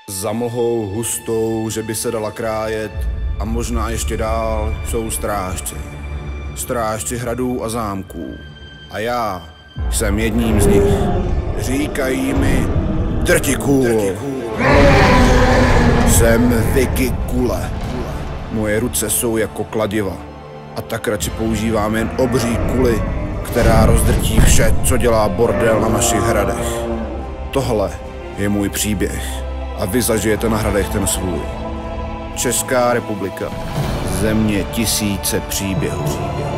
Za mlhou hustou, že by se dala krájet, a možná ještě dál, jsou strážci. Strážci hradů a zámků. A já jsem jedním z nich. Říkají mi Drtikůl. Jsem Vicky Kule. Moje ruce jsou jako kladiva. A tak radši používám jen obří kuli, která rozdrtí vše, co dělá bordel na našich hradech. Tohle je můj příběh. A vy zažijete na hradech ten svůj. Česká republika, země tisíce příběhů.